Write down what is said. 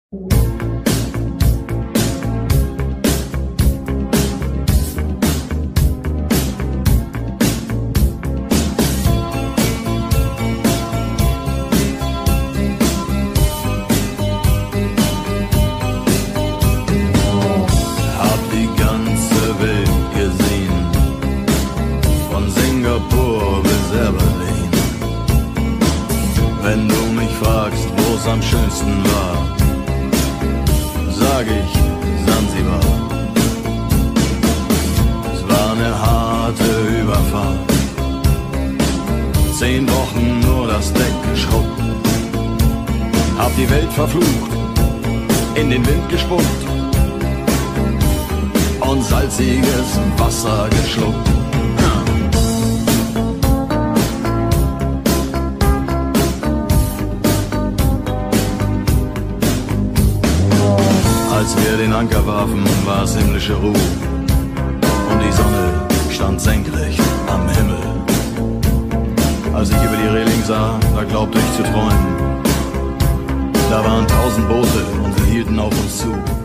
Wenn du mich fragst, wo's am schönsten war, sag ich Sansibar. Es war eine harte Überfahrt, 10 Wochen nur das Deck geschrubbt, hab die Welt verflucht, in den Wind gespuckt und salziges Wasser geschluckt. Als wir den Anker warfen, war es himmlische Ruhe und die Sonne stand senkrecht am Himmel. Als ich über die Reling sah, da glaubte ich zu träumen. Da waren 1000 Boote und sie hielten auf uns zu.